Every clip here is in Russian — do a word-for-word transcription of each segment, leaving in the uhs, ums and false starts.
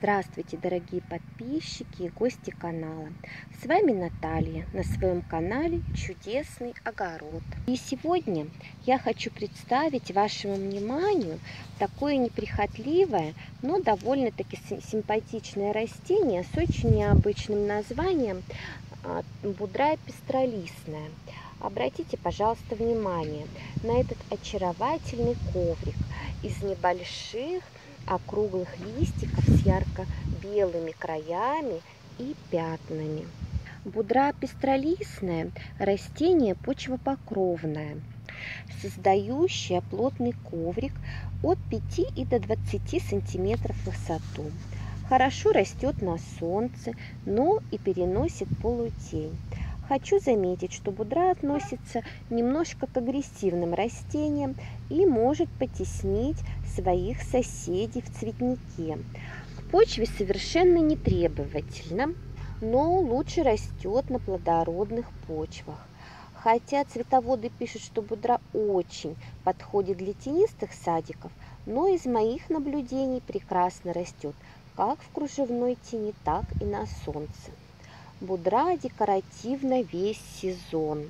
Здравствуйте, дорогие подписчики и гости канала. С вами Наталья на своем канале Чудесный огород. И сегодня я хочу представить вашему вниманию такое неприхотливое, но довольно-таки симпатичное растение с очень необычным названием Будра пестролистная. Обратите, пожалуйста, внимание на этот очаровательный коврик из небольших округлых листиков с ярко-белыми краями и пятнами. Будра пестролистная – растение почвопокровное, создающее плотный коврик от пяти и до двадцати сантиметров в высоту. Хорошо растет на солнце, но и переносит полутень. Хочу заметить, что будра относится немножко к агрессивным растениям и может потеснить своих соседей в цветнике. К почве совершенно не требовательна, но лучше растет на плодородных почвах. Хотя цветоводы пишут, что будра очень подходит для тенистых садиков, но из моих наблюдений прекрасно растет как в кружевной тени, так и на солнце. Будра декоративна весь сезон.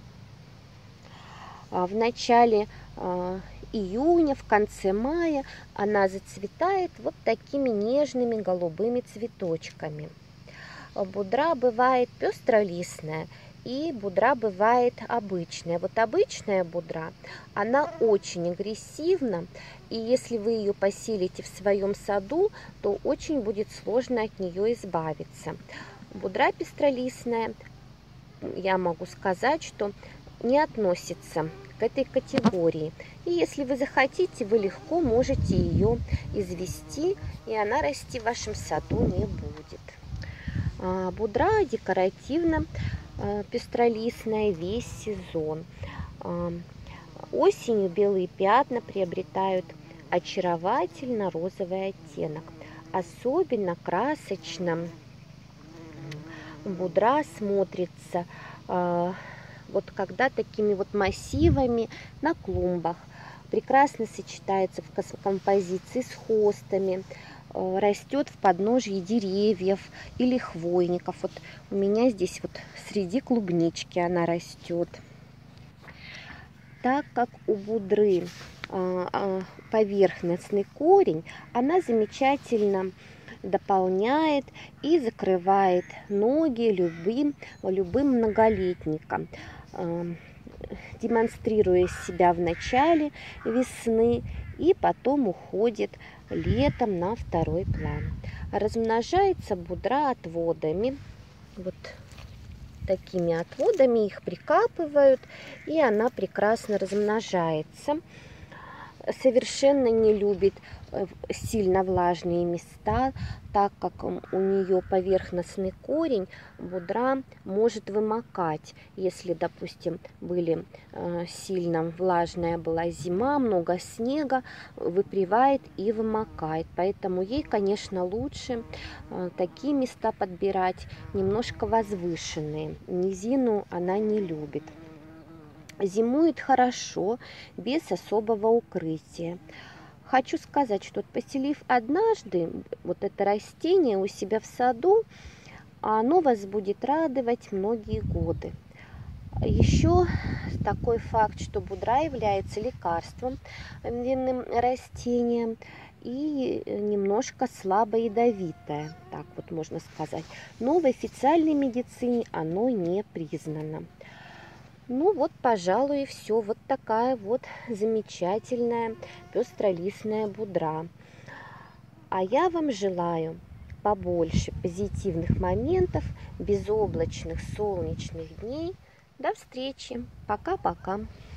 В начале июня, в конце мая она зацветает вот такими нежными голубыми цветочками. Будра бывает пестролистная и будра бывает обычная. Вот обычная будра, она очень агрессивна, и если вы ее поселите в своем саду, то очень будет сложно от нее избавиться. Будра пестролистная, я могу сказать, что не относится к этой категории. И если вы захотите, вы легко можете ее извести, и она расти в вашем саду не будет. Будра декоративно пестролистная весь сезон. Осенью белые пятна приобретают очаровательно розовый оттенок. Особенно красочно будра смотрится э, вот когда такими вот массивами на клумбах. Прекрасно сочетается в композиции с хостами, э, растет в подножье деревьев или хвойников. Вот у меня здесь вот среди клубнички она растет. Так как у будры э, э, поверхностный корень, она замечательно дополняет и закрывает ноги любым, любым многолетникам, демонстрируя себя в начале весны и потом уходит летом на второй план. Размножается будра отводами, вот такими отводами, их прикапывают, и она прекрасно размножается. Совершенно не любит сильно влажные места, так как у нее поверхностный корень, будра может вымокать. Если, допустим, были сильно влажная была зима, много снега, выпривает и вымокает. Поэтому ей, конечно, лучше такие места подбирать, немножко возвышенные. Низину она не любит. Зимует хорошо, без особого укрытия. Хочу сказать, что поселив однажды вот это растение у себя в саду, оно вас будет радовать многие годы. Еще такой факт, что будра является лекарством, винным растением и немножко слабо ядовитое, так вот можно сказать. Но в официальной медицине оно не признано. Ну вот, пожалуй, и все. Вот такая вот замечательная пестролистная будра. А я вам желаю побольше позитивных моментов, безоблачных солнечных дней. До встречи. Пока-пока.